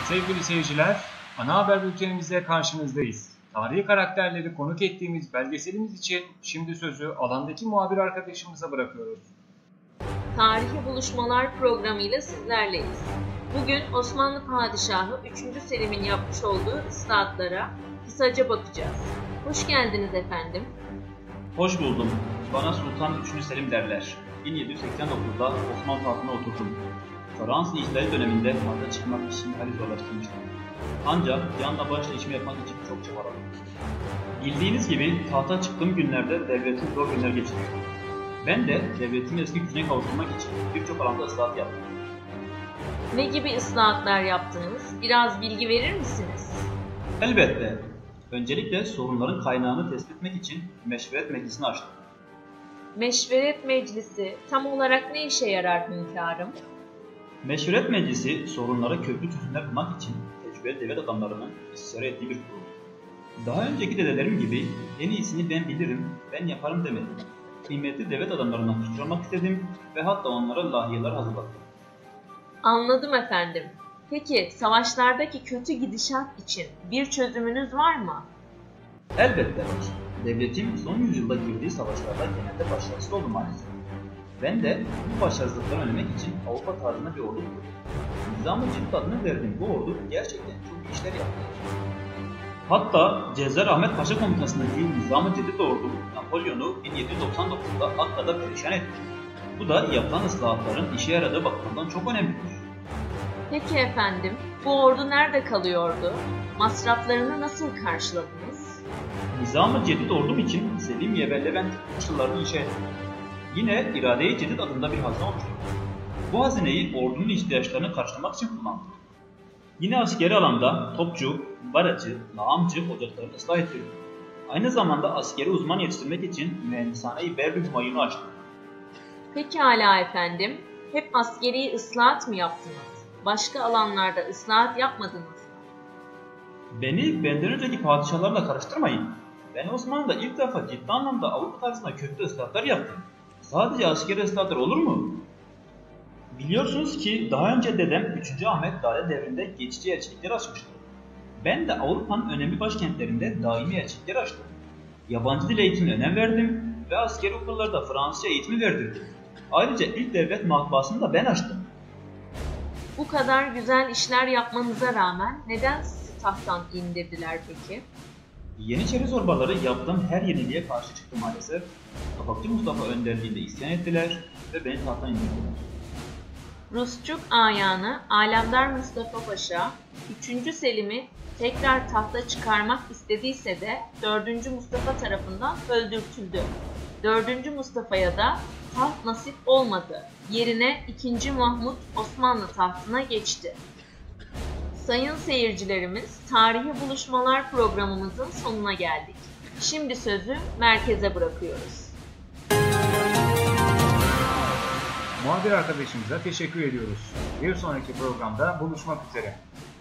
Sevgili seyirciler, ana haber bültenimizde karşınızdayız. Tarihi karakterleri konuk ettiğimiz belgeselimiz için şimdi sözü alandaki muhabir arkadaşımıza bırakıyoruz. Tarihi Buluşmalar programıyla sizlerleyiz. Bugün Osmanlı Padişahı 3. Selim'in yapmış olduğu ıslahatlara kısaca bakacağız. Hoş geldiniz efendim. Hoş buldum. Bana Sultan 3. Selim derler. 1789'da Osmanlı tahtına oturdum. Fransız İhtilali döneminde tahta çıkmak için hali zorlaştırmıştım. Ancak yanla başla işimi yapmak için çok çabaladım. Bildiğiniz gibi tahta çıktığım günlerde devletin zor günler geçiriyor. Ben de devletin eski gücüne kavuşturmak için birçok alanda ıslahat yaptım. Ne gibi ıslahatlar yaptınız? Biraz bilgi verir misiniz? Elbette. Öncelikle sorunların kaynağını tespit etmek için Meşveret Meclisi'ni açtım. Meşveret Meclisi tam olarak ne işe yarar hünkârım? Meşveret Meclisi sorunlara köklü çözümler bulmak için tecrübeli devlet adamlarının istişare ettiği bir kurul. Daha önceki dedelerim gibi en iyisini ben bilirim, ben yaparım demedim. Kıymetli devlet adamlarından fikir almak istedim ve hatta onlara lahiyeler hazırladım. Anladım efendim. Peki savaşlardaki kötü gidişat için bir çözümünüz var mı? Elbette var. Devletim son yüzyılda girdiği savaşlarda genelde başarısız oldu maalesef. Ben de bu başarısızlıkları önlemek için Avrupa tarzında bir ordu kurdum. Nizam-ı Ciddi adını verdiğim bu ordu gerçekten çok iyi işler yaptı. Hatta Cezayir Ahmet Paşa komutasındaki Nizam-ı Ciddi ordu Napolyon'u 1799'da Akka'da perişan etti. Bu da yapılan ıslahatların işe yaradığı bakımından çok önemlidir. Peki efendim, bu ordu nerede kalıyordu? Masraflarını nasıl karşıladınız? Nizam-ı Cedid ordum için Selimiye ve Levent koşullarını inşa ettim. Yine İrade-i Cedid adında bir hazine oluşturdum. Bu hazineyi ordunun ihtiyaçlarını karşılamak için kullandım. Yine askeri alanda topçu, baracı, lağımcı ocaklarını ıslah ettirdim. Aynı zamanda askeri uzman yetiştirmek için mühendishane-i Berri Humayun'u açtım. Pekala efendim, hep askeri ıslahat mı yaptınız? Başka alanlarda ıslahat yapmadınız mı? Beni benden önceki padişahlarla karıştırmayın. Ben Osmanlı'da ilk defa ciddi anlamda Avrupa tarzında köklü ıslahatlar yaptım. Sadece askeri ıslahatlar olur mu? Biliyorsunuz ki daha önce dedem 3. Ahmet Dade devrinde geçici elçilikler açmıştı. Ben de Avrupa'nın önemli başkentlerinde daimi elçilikler açtım. Yabancı dil eğitimine önem verdim ve askeri okullarda Fransızca eğitimi verdirdim. Ayrıca ilk devlet matbaasını da ben açtım. Bu kadar güzel işler yapmanıza rağmen neden sizi tahttan indirdiler peki? Yeniçeri zorbaları yaptığım her yeniliğe karşı çıktı maalesef. Kapakçı Mustafa önderliğinde isyan ettiler ve beni tahttan indirdiler. Rusçuk ayağını Alemdar Mustafa Paşa 3. Selim'i tekrar tahta çıkarmak istediyse de 4. Mustafa tarafından öldürtüldü. 4. Mustafa'ya da taht nasip olmadı. Yerine 2. Mahmut Osmanlı tahtına geçti. Sayın seyircilerimiz, Tarihi Buluşmalar programımızın sonuna geldik. Şimdi sözü merkeze bırakıyoruz. Muhabir arkadaşımıza teşekkür ediyoruz. Bir sonraki programda buluşmak üzere.